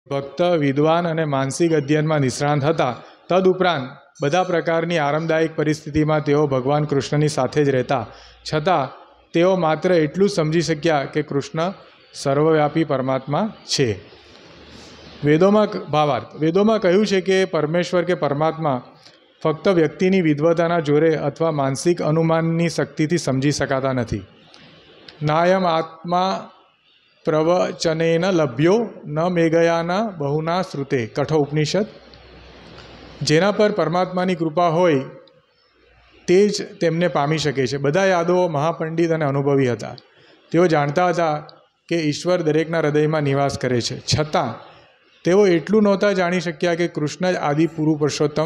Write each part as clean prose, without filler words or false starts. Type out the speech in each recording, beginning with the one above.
ભક્ત, વિદ્વાન અને માનસિક અધ્યયનમાં નિષ્ણાંત હતા. તદુપરાંત બધા પ્રકારની આરામદાયક પરિસ્થિતિમાં તેઓ ભગવાન કૃષ્ણની સાથે જ રહેતા. છતાં તેઓ માત્ર એટલું જ સમજી શક્યા કે કૃષ્ણ સર્વવ્યાપી પરમાત્મા છે. વેદોમાં કહ્યું છે કે પરમેશ્વર કે પરમાત્મા ફક્ત વ્યક્તિની વિદ્વતાના જોરે અથવા માનસિક અનુમાનની શક્તિથી સમજી શકાતા નથી. નાયમ આત્મા પ્રવચનેન લભ્યો ન મેઘયાના બહુના શ્રુતે. કઠો ઉપનિષદ. જેના પર પરમાત્માની કૃપા હોય તે જ તેમને પામી શકે છે. બધા યાદવો મહાપંડિત અને અનુભવી હતા. તેઓ જાણતા હતા કે ઈશ્વર દરેકના હૃદયમાં નિવાસ કરે છે. છતાં તેઓ એટલું નહોતા જાણી શક્યા કે કૃષ્ણ જ આદિ પુરુ પુરુષોત્તમ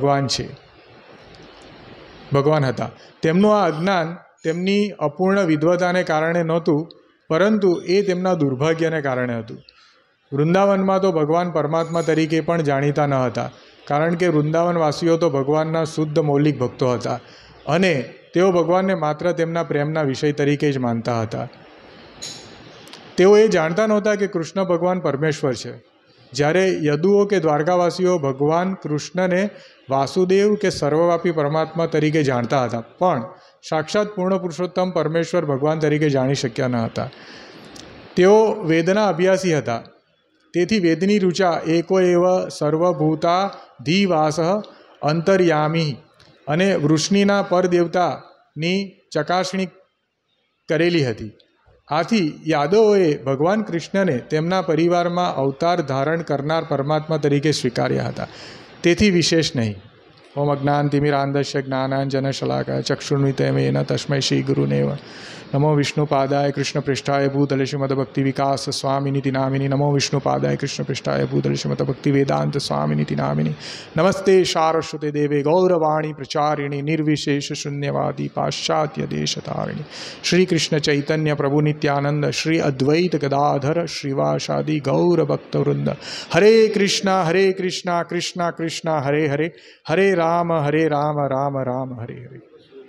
ભગવાન હતા. તેમનું આ અજ્ઞાન તેમની અપૂર્ણ વિદ્વતાને કારણે નહોતું, પરંતુ એ તેમના દુર્ભાગ્યને કારણે હતું. વૃંદાવનમાં તો ભગવાન પરમાત્મા તરીકે પણ જાણીતા ન હતા, કારણ કે વૃંદાવનવાસીઓ તો ભગવાનના શુદ્ધ મૌલિક ભક્તો હતા અને તેઓ ભગવાનને માત્ર તેમના પ્રેમના વિષય તરીકે જ માનતા હતા. તેઓ એ જાણતા નહોતા કે કૃષ્ણ ભગવાન પરમેશ્વર છે. જ્યારે યદુઓ કે દ્વારકાવાસીઓ ભગવાન કૃષ્ણને વાસુદેવ કે સર્વવ્યાપી પરમાત્મા તરીકે જાણતા હતા, પણ સાક્ષાત પૂર્ણ પુરુષોત્તમ પરમેશ્વર ભગવાન તરીકે જાણી શક્યા ન હતા. તેઓ વેદના અભ્યાસી હતા. તેથી વેદની ઋચા એકો એવ સર્વભૂતાધિવાસ અંતર્યામી અને વૃષ્ણિના પરદેવતાની ચકાસણી કરેલી હતી. આથી યાદવોએ ભગવાન કૃષ્ણને તેમના પરિવારમાં અવતાર ધારણ કરનાર પરમાત્મા તરીકે સ્વીકાર્યા હતા. તેથી વિશેષ નહીં. ઓમ અજ્ઞાનતિમિરાંધસ્ય જ્ઞાનાંજન શલાકાય ચક્ષુર્મિલિતમેન તસ્મૈ શ્રી ગુરુદેવ નમો વિષ્ણુપાદાય કૃષ્ણપૃષ્ઠાય ભૂતલે શ્રીમદ ભક્તિ વિકાસ સ્વામિનિતિ નામિની. નમો વિષ્ણુપાદાય કૃષ્ણપૃષ્ઠાય ભૂતલે શ્રીમદ ભક્તિ વેદાંત સ્વામિનિતિ નામિની. નમસ્તે સારસ્વતે દેવે ગૌરવાણી પ્રચારિણી નિર્વિશેષ શૂન્યવાદી પાશ્ચાત્ય દેશતારિણી. શ્રી કૃષ્ણ ચૈતન્ય પ્રભુ નિત્યાનંદ શ્રી અદ્વૈત ગદાધર શ્રીવાસાદિ ગૌર ભક્તવૃંદ. હરે કૃષ્ણ કૃષ્ણ કૃષ્ણ હરે હરે, હરે રામ રામ રામ હરે હરે.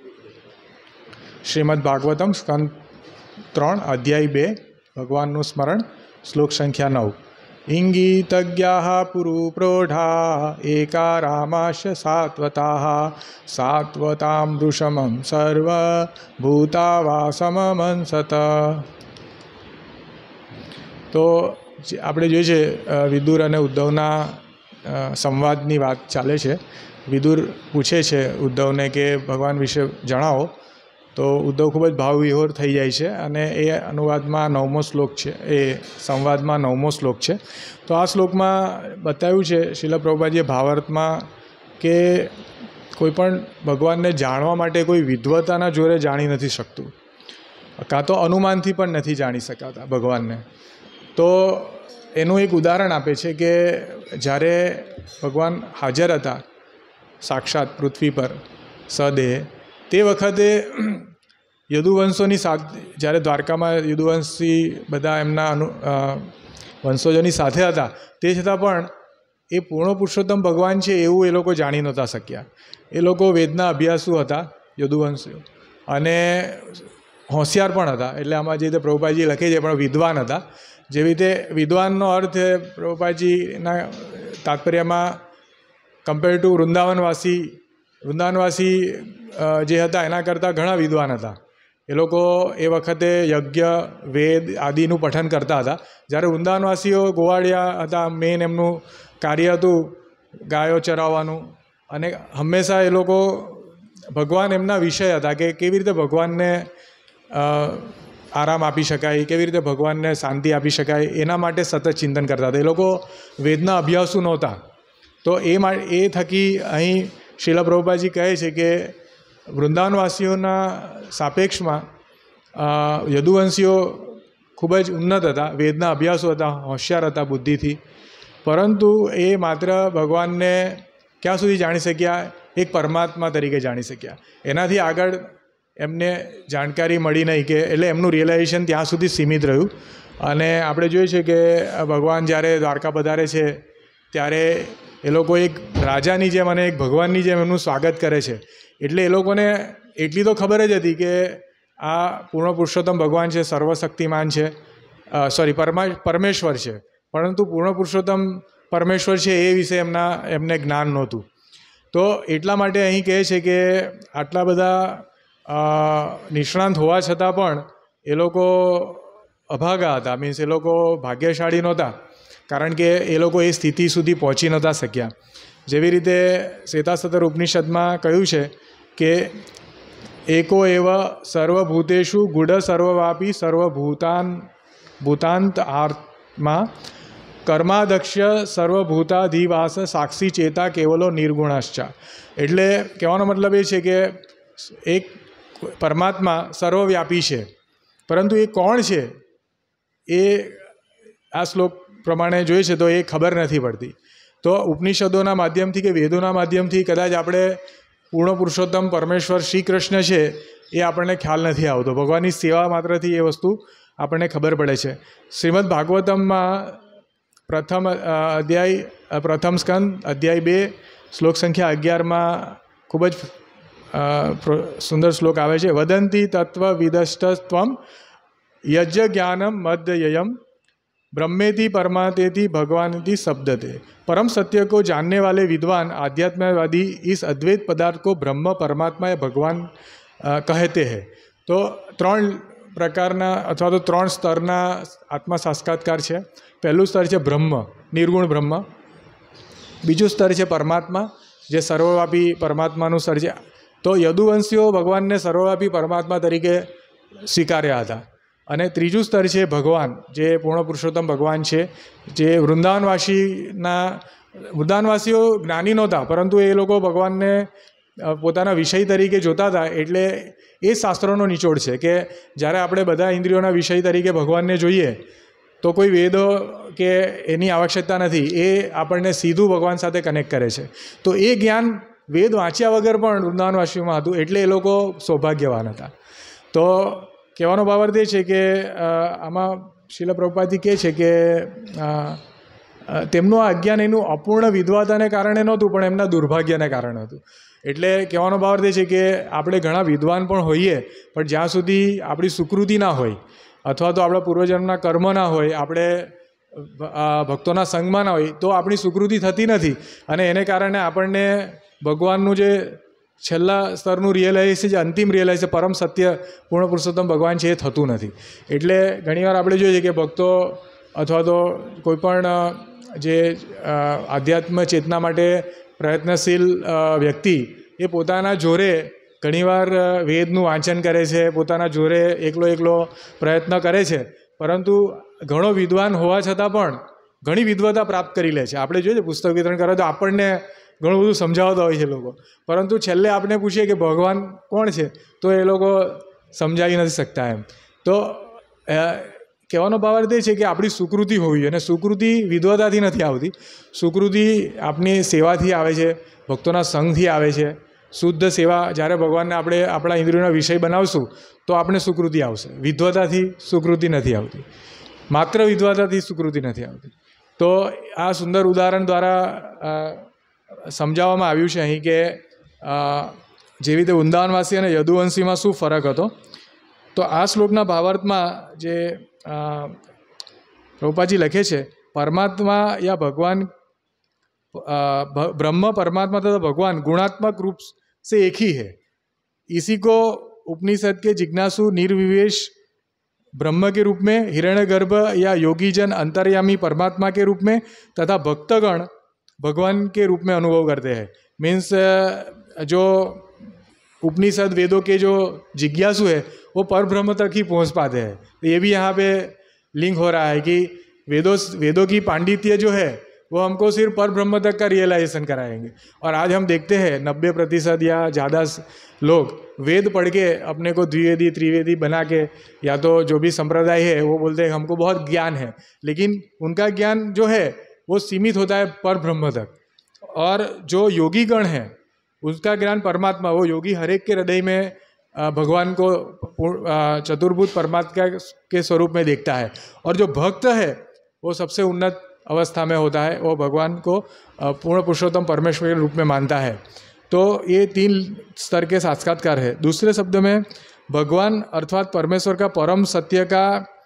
શ્રીમદ ભાગવતમ સ્કંદ 3 અધ્યાય 2 ભગવાનનું સ્મરણ. શ્લોક સંખ્યા 9. ઇંગિતજ્ઞાઃ પુરુ પ્રૌઢા એકા રામાશ સાત્વતામ વૃષમં સર્વ ભૂતાવાસમંસત. તો આપણે જોઈએ છે વિદુર અને ઉદ્ધવના સંવાદની વાત ચાલે છે. વિદુર પૂછે છે ઉદ્ધવને કે ભગવાન વિશે જણાવો. તો ઉદ્ધવ ખૂબ જ ભાવવિહોર થઈ જાય છે અને એ અનુવાદમાં 9મો શ્લોક છે, એ સંવાદમાં 9મો શ્લોક છે. તો આ શ્લોકમાં બતાવ્યું છે શ્રીલ પ્રભુપાદજીએ ભાવાર્થમાં કે કોઈ પણ ભગવાનને જાણવા માટે કોઈ વિદ્વતાના જોરે જાણી નથી શકતું, કાં તો અનુમાનથી પણ નથી જાણી શકાતા ભગવાનને. તો એનું એક ઉદાહરણ આપે છે કે જ્યારે ભગવાન હાજર હતા સાક્ષાત પૃથ્વી પર સદેહ, તે વખતે યદુવંશોની સાથે, જ્યારે દ્વારકામાં યદુવંશી બધા એમના વંશજોની સાથે હતા, તે છતાં પણ એ પૂર્ણ પુરુષોત્તમ ભગવાન છે એવું એ લોકો જાણી નહોતા શક્યા. એ લોકો વેદના અભ્યાસુ હતા યદુવંશીઓ, અને હોશિયાર પણ હતા. એટલે આમાં જે રીતે પ્રભુપાદજી લખે છે પણ વિદ્વાન હતા. જેવી રીતે વિદ્વાનનો અર્થ પ્રભુપાદજીના તાત્પર્યમાં કમ્પેર ટુ વૃંદાવનવાસી જે હતા એના કરતાં ઘણા વિદ્વાન હતા. એ લોકો એ વખતે યજ્ઞ વેદ આદિનું પઠન કરતા હતા. જ્યારે વૃંદાવનવાસીઓ ગોવાળિયા હતા, મેઇન એમનું કાર્ય હતું ગાયો ચરાવવાનું, અને હંમેશા એ લોકો ભગવાન એમના વિષય હતા કે કેવી રીતે ભગવાનને આરામ આપી શકાય, કેવી રીતે ભગવાનને શાંતિ આપી શકાય, એના માટે સતત ચિંતન કરતા હતા. એ લોકો વેદના અભ્યાસુ નહોતા. તો એ થકી અહીં શ્રીલ પ્રભુપાદજી કહે છે કે વૃંદાવનવાસીઓના સાપેક્ષમાં યદુવંશીઓ ખૂબ જ ઉન્નત હતા, વેદના અભ્યાસો હતા, હોશિયાર હતા બુદ્ધિથી, પરંતુ એ માત્ર ભગવાનને ક્યાં સુધી જાણી શક્યા? એક પરમાત્મા તરીકે જાણી શક્યા. એનાથી આગળ એમને જાણકારી મળી નહીં, કે એટલે એમનું રિયલાઇઝેશન ત્યાં સુધી સીમિત રહ્યું. અને આપણે જોઈએ છે કે ભગવાન જ્યારે દ્વારકા પધારે છે ત્યારે એ લોકો એક રાજાની જેમ અને એક ભગવાનની જેમ એમનું સ્વાગત કરે છે. એટલે એ લોકોને એટલી તો ખબર જ હતી કે આ પૂર્ણ પુરુષોત્તમ ભગવાન છે, સર્વશક્તિમાન છે, પરમેશ્વર છે. પરંતુ પૂર્ણ પુરુષોત્તમ પરમેશ્વર છે એ વિશે એમને જ્ઞાન નહોતું. તો એટલા માટે અહીં કહે છે કે આટલા બધા નિષ્ણાંત હોવા છતાં પણ એ લોકો અભાગા હતા, મીન્સ એ લોકો ભાગ્યશાળી નહોતા, કારણ કે એ લોકો એ સ્થિતિ સુધી પહોંચી નહોતા શક્યા. જેવી રીતે શ્વેતાસતર ઉપનિષદમાં કહ્યું છે કે એકો એવ સર્વભૂતેષુ ગુઢ સર્વવ્યાપી ભૂતાંત આત્મા કર્માદક્ષ્ય સર્વભૂતાધિવાસ સાક્ષી ચેતા કેવલો નિર્ગુણશ્ચ. એટલે કહેવાનો મતલબ એ છે કે એક પરમાત્મા સર્વવ્યાપી છે, પરંતુ એ કોણ છે એ આ શ્લોક પ્રમાણે જોઈએ છે તો એ ખબર નથી પડતી. તો ઉપનિષદોના માધ્યમથી કે વેદોના માધ્યમથી કદાચ આપણે પૂર્ણ પુરુષોત્તમ પરમેશ્વર શ્રી કૃષ્ણ છે એ આપણને ખ્યાલ નથી આવતો. ભગવાનની સેવા માત્રથી એ વસ્તુ આપણને ખબર પડે છે. શ્રીમદ ભાગવતમમાં પ્રથમ સ્કંદ અધ્યાય 2 શ્લોક સંખ્યા 11માં ખૂબ જ સુંદર શ્લોક આવે છે. વદંતી તત્વવિદષ્ટત્વમ યજ્ઞ જ્ઞાનમ મદ્યયમ ब्रह्मेति परमातेति भगवानिति शब्दते. परम सत्य को जानने वाले विद्वान आध्यात्मवादी इस अद्वैत पदार्थ को ब्रह्म परमात्मा या भगवान कहते हैं. तो 3 प्रकारना अथवा तो 3 स्तरना आत्मा साक्षात्कार है. पहलू स्तर है ब्रह्म, निर्गुण ब्रह्म. बीजू स्तर है परमात्मा, जे सर्वव्यापी परमात्माનું સ્તર છે. તો યદુવંશીઓ ભગવાનને સર્વવ્યાપી પરમાત્મા તરીકે સ્વીકાર્યા હતા. અને ત્રીજું સ્તર છે ભગવાન, જે પૂર્ણ પુરુષોત્તમ ભગવાન છે, જે વૃંદાવનવાસીઓ જ્ઞાની નહોતા, પરંતુ એ લોકો ભગવાનને પોતાના વિષય તરીકે જોતા હતા. એટલે એ શાસ્ત્રોનો નિચોડ છે કે જ્યારે આપણે બધા ઇન્દ્રિયોના વિષય તરીકે ભગવાનને જોઈએ તો કોઈ વેદો કે એની આવશ્યકતા નથી, એ આપણને સીધું ભગવાન સાથે કનેક્ટ કરે છે. તો એ જ્ઞાન વેદ વાંચ્યા વગર પણ વૃંદાવનવાસીઓમાં હતું, એટલે એ લોકો સૌભાગ્યવાન હતા. તો કહેવાનો ભાવાર્થ એ છે કે આમાં શ્રીલ પ્રભુપાદજી કહે છે કે તેમનું આ અજ્ઞાન એનું અપૂર્ણ વિદ્વતાને કારણે નહોતું, પણ એમના દુર્ભાગ્યને કારણે હતું. એટલે કહેવાનો ભાવાર્થ એ છે કે આપણે ઘણા વિદ્વાન પણ હોઈએ, પણ જ્યાં સુધી આપણી સુકૃતિ ના હોય અથવા તો આપણા પૂર્વજન્મના કર્મ ના હોય, આપણે ભક્તોના સંગમાં ના હોય, તો આપણી સુકૃતિ થતી નથી. અને એને કારણે આપણને ભગવાનનું જે છેલ્લા સ્તરનું રિયલાઇઝેશન, જે અંતિમ રિયલાઇઝેશન પરમ સત્ય પૂર્ણ પુરુષોત્તમ ભગવાન છે એ થતું નથી. એટલે ઘણીવાર આપણે જોઈએ કે ભક્તો અથવા તો કોઈપણ જે આધ્યાત્મ ચેતના માટે પ્રયત્નશીલ વ્યક્તિ એ પોતાના જોરે ઘણીવાર વેદનું વાંચન કરે છે, પોતાના જોરે એકલો પ્રયત્ન કરે છે, પરંતુ ઘણો વિદ્વાન હોવા છતાં પણ ઘણી વિદ્વતા પ્રાપ્ત કરી લે છે. આપણે જોઈએ પુસ્તક વિતરણ કરે તો આપણને ઘણું બધું સમજાવતા હોય છે લોકો, પરંતુ છેલ્લે આપણે પૂછીએ કે ભગવાન કોણ છે તો એ લોકો સમજાવી નથી શકતા એમ. તો કહેવાનો ભાવાર્થ એ છે કે આપણી સુકૃતિ હોવી જોઈએ, અને સુકૃતિ વિદ્વતાથી નથી આવતી. સુકૃતિ આપણી સેવાથી આવે છે, ભક્તોના સંઘથી આવે છે. શુદ્ધ સેવા, જ્યારે ભગવાનને આપણે આપણા ઇન્દ્રિયોના વિષય બનાવશું તો આપણે સુકૃતિ આવશે. વિદ્વતાથી સુકૃતિ નથી આવતી, માત્ર વિદ્વતાથી સુકૃતિ નથી આવતી. તો આ સુંદર ઉદાહરણ દ્વારા સમજાવવામાં આવ્યું છે અહીં કે જેવી રીતે વૃંદાવનવાસી અને યદુવંશીમાં શું ફરક હતો. તો આ શ્લોકના ભાવાર્થમાં જે પ્રભુપાદજી લખે છે, પરમાત્મા યા ભગવાન ब्रह्म परमात्मा तथा भगवान गुणात्मक रूप से एक ही है. इसी को उपनिषद के जिज्ञासु निर्विवेश ब्रह्म के रूप में, हिरण्यगर्भ या योगीजन अंतर्यामी परमात्मा के रूप में तथा भक्तगण भगवान के रूप में अनुभव करते हैं. मीन्स जो उपनिषद वेदों के जो जिज्ञासु है वो परब्रह्म तक ही पहुँच पाते हैं. तो ये भी यहाँ पे लिंक हो रहा है कि वेदों की पांडित्य जो है वो हमको सिर्फ पर ब्रह्म तक का रियलाइजेशन कराएंगे. और आज हम देखते हैं 90% या ज़्यादा लोग वेद पढ़ के अपने को द्विवेदी त्रिवेदी बना के, या तो जो भी संप्रदाय है वो बोलते हैं हमको बहुत ज्ञान है, लेकिन उनका ज्ञान जो है वो सीमित होता है पर ब्रह्म तक. और जो योगी गण है उसका ज्ञान परमात्मा, वो योगी हर एक के हृदय में भगवान को चतुर्भुज परमात्मा के स्वरूप में देखता है. और जो भक्त है वो सबसे उन्नत अवस्था में होता है, वो भगवान को पूर्ण पुरुषोत्तम परमेश्वर के रूप में मानता है. तो ये 3 स्तर के साक्षात्कार है. दूसरे शब्द में भगवान अर्थात परमेश्वर का परम सत्य का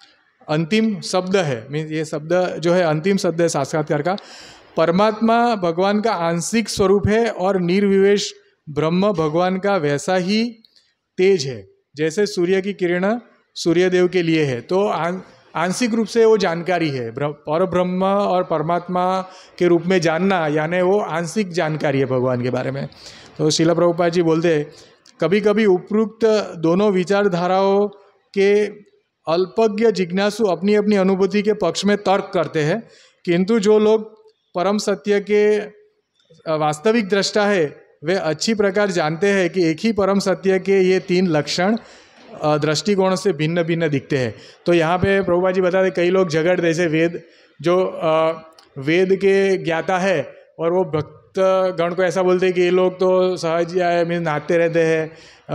अंतिम शब्द है, मीन्स ये शब्द जो है अंतिम शब्द है साक्षात्कार का। परमात्मा भगवान का आंशिक स्वरूप है और निर्विशेष ब्रह्म भगवान का वैसा ही तेज है जैसे सूर्य की किरण सूर्यदेव के लिए है। तो आंशिक रूप से वो जानकारी है, और ब्रह्म और परमात्मा के रूप में जानना यानी वो आंशिक जानकारी है भगवान के बारे में। तो श्रील प्रभुपाद जी बोलते हैं कभी कभी उपरोक्त दोनों विचारधाराओं के अल्पज्ञ जिज्ञासु अपनी अपनी अनुभूति के पक्ष में तर्क करते हैं, किंतु जो लोग परम सत्य के वास्तविक दृष्टा है वे अच्छी प्रकार जानते हैं कि एक ही परम सत्य के ये तीन लक्षण दृष्टिकोण से भिन्न भिन्न दिखते हैं। तो यहाँ पे प्रभुपाद जी बताते कई लोग झगड़ जैसे वेद जो वेद के ज्ञाता है और वो भक्त गण को ऐसा बोलते हैं कि ये लोग तो सहज आए मीन्स नाचते रहते हैं,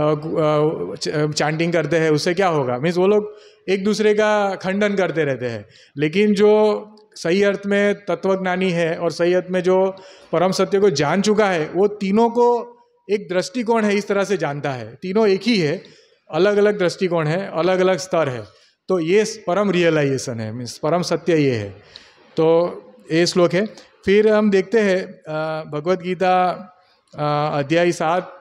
चैंटिंग करते हैं, उससे क्या होगा, मीन्स वो लोग एक दूसरे का खंडन करते रहते हैं। लेकिन जो सही अर्थ में तत्वज्ञानी है और सही अर्थ में जो परम सत्य को जान चुका है वो तीनों को एक दृष्टिकोण है इस तरह से जानता है। तीनों एक ही है, अलग अलग दृष्टिकोण है, अलग अलग स्तर है। तो ये परम रियलाइजेशन है, मीन्स परम सत्य ये है। तो ये श्लोक है। फिर हम देखते हैं भगवद गीता अध्याय 7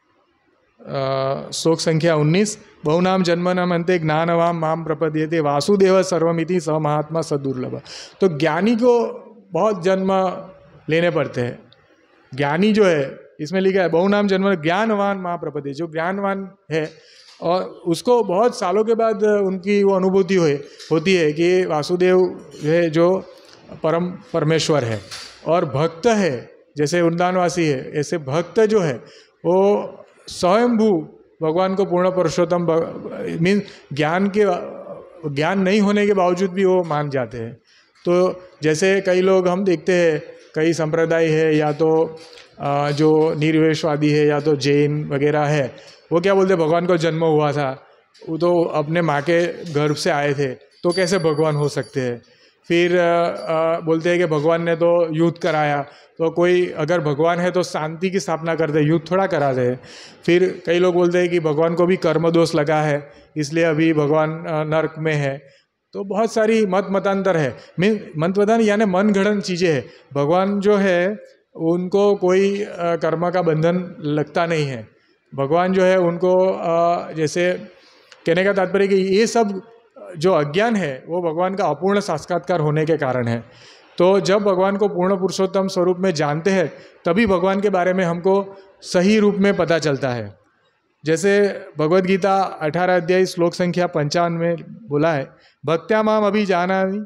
श्लोक संख्या 19, बहुनाम जन्मनाम अंते ज्ञानवाम माम प्रपद्यते वासुदेव सर्वमिति स महात्मा सदुर्लभ। तो ज्ञानी को बहुत जन्म लेने पड़ते हैं। ज्ञानी जो है इसमें लिखा है बहुनाम जन्म ज्ञानवान मां प्रपद्य, जो ज्ञानवान है और उसको बहुत सालों के बाद उनकी वो अनुभूति होती है कि वासुदेव है जो परम परमेश्वर है। और भक्त है जैसे वृंदावनवासी है, ऐसे भक्त जो है वो स्वयंभू भगवान को पूर्ण पुरुषोत्तम मीन ज्ञान नहीं होने के बावजूद भी वो मान जाते हैं। तो जैसे कई लोग हम देखते हैं, कई संप्रदाय है या तो जो निर्विशेषवादी है या तो जैन वगैरह है, वो क्या बोलते हैं भगवान को जन्म हुआ था, वो तो अपने माँ के गर्भ से आए थे, तो कैसे भगवान हो सकते हैं। फिर बोलते हैं कि भगवान ने तो युद्ध कराया, तो कोई अगर भगवान है तो शांति की स्थापना करते, युद्ध थोड़ा करा दे। फिर कई लोग बोलते हैं कि भगवान को भी कर्म दोष लगा है इसलिए अभी भगवान नरक में है। तो बहुत सारी मतांतर है, मतमतान यानी मन गढ़ंत चीज़ें हैं। भगवान जो है उनको कोई कर्म का बंधन लगता नहीं है। भगवान जो है उनको जैसे कहने का तात्पर्य कि ये सब जो अज्ञान है वो भगवान का अपूर्ण साक्षात्कार होने के कारण है। तो जब भगवान को पूर्ण पुरुषोत्तम स्वरूप में जानते हैं तभी भगवान के बारे में हमको सही रूप में पता चलता है। जैसे भगवद गीता 18 अध्याय श्लोक संख्या 55 में बोला है भक्त्या माम अभी जानामि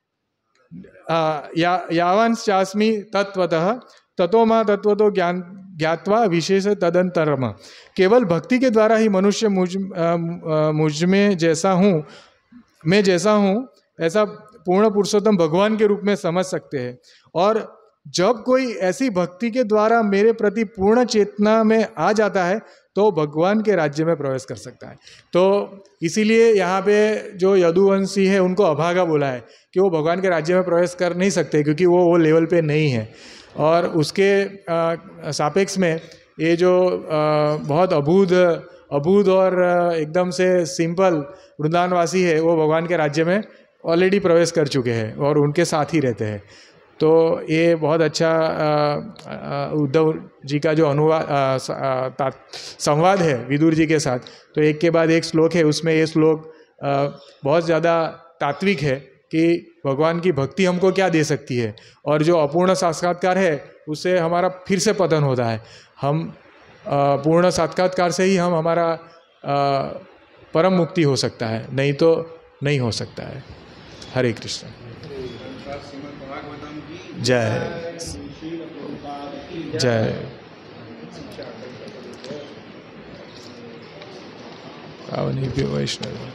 यावंश्चास्मि तत्वतः ततो मां तत्वतो ज्ञात्वा विशेष तदंतरम। केवल भक्ति के द्वारा ही मनुष्य मुझ में जैसा हूँ, मैं जैसा हूँ ऐसा पूर्ण पुरुषोत्तम भगवान के रूप में समझ सकते हैं। और जब कोई ऐसी भक्ति के द्वारा मेरे प्रति पूर्ण चेतना में आ जाता है तो भगवान के राज्य में प्रवेश कर सकता है। तो इसीलिए यहाँ पे जो यदुवंशी है उनको अभागा बोला है कि वो भगवान के राज्य में प्रवेश कर नहीं सकते क्योंकि वो लेवल पे नहीं है। और उसके सापेक्ष में ये जो बहुत अबूझ और एकदम से सिंपल वृंदावनवासी है वो भगवान के राज्य में ऑलरेडी प्रवेश कर चुके हैं और उनके साथ ही रहते हैं। तो ये बहुत अच्छा उद्धव जी का जो संवाद है विदुर जी के साथ, तो एक के बाद एक श्लोक है, उसमें ये श्लोक बहुत ज़्यादा तात्विक है कि भगवान की भक्ति हमको क्या दे सकती है और जो अपूर्ण साक्षात्कार है उससे हमारा फिर से पतन होता है। हम पूर्ण साक्षात्कार से ही हमारा परम मुक्ति हो सकता है, नहीं तो नहीं हो सकता है। हरे कृष्ण। जय जय पावनी वैष्णव।